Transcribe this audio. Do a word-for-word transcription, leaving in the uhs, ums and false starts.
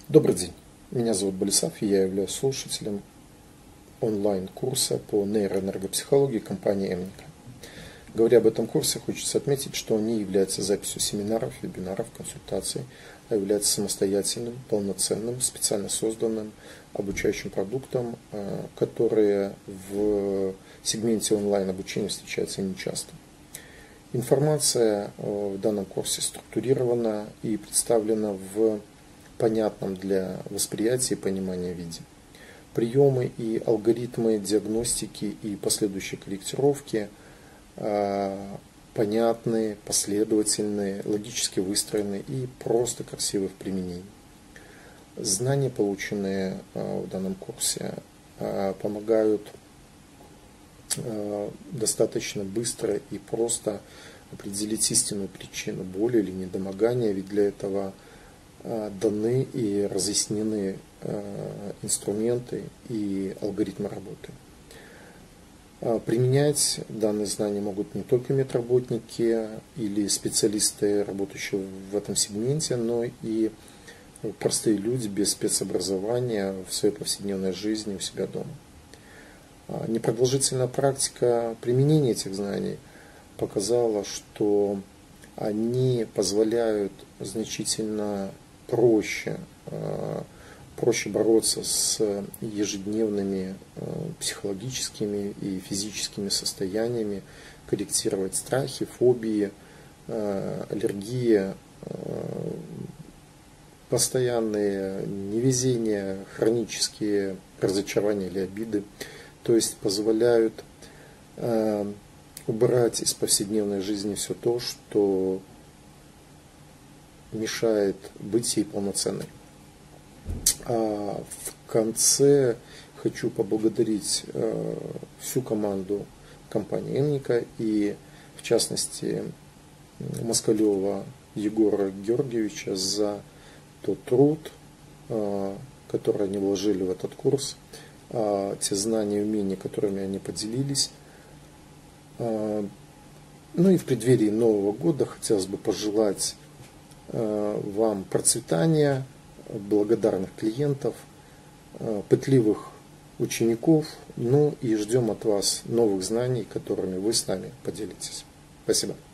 Добрый день, меня зовут Болесав, и я являюсь слушателем онлайн-курса по нейроэнергопсихологии компании Эмника. Говоря об этом курсе, хочется отметить, что он не является записью семинаров, вебинаров, консультаций, а является самостоятельным, полноценным, специально созданным обучающим продуктом, который в сегменте онлайн-обучения встречается нечасто. Информация в данном курсе структурирована и представлена в понятном для восприятия и понимания виде. Приемы и алгоритмы диагностики и последующей корректировки понятные, последовательные, логически выстроены и просто красивы в применении. Знания, полученные в данном курсе, помогают достаточно быстро и просто определить истинную причину боли или недомогания, ведь для этого даны и разъяснены инструменты и алгоритмы работы. Применять данные знания могут не только медработники или специалисты, работающие в этом сегменте, но и простые люди без спецобразования в своей повседневной жизни у себя дома. Непродолжительная практика применения этих знаний показала, что они позволяют значительно проще, проще бороться с ежедневными психологическими и физическими состояниями, корректировать страхи, фобии, аллергии, постоянные невезения, хронические разочарования или обиды. То есть позволяют убрать из повседневной жизни все то, что мешает быть ей полноценной. А в конце хочу поблагодарить всю команду компании Эмника и, в частности, Москалева Егора Георгиевича за тот труд, который они вложили в этот курс, те знания и умения, которыми они поделились. Ну и в преддверии Нового года хотелось бы пожелать вам процветания, благодарных клиентов, пытливых учеников, ну и ждем от вас новых знаний, которыми вы с нами поделитесь. Спасибо.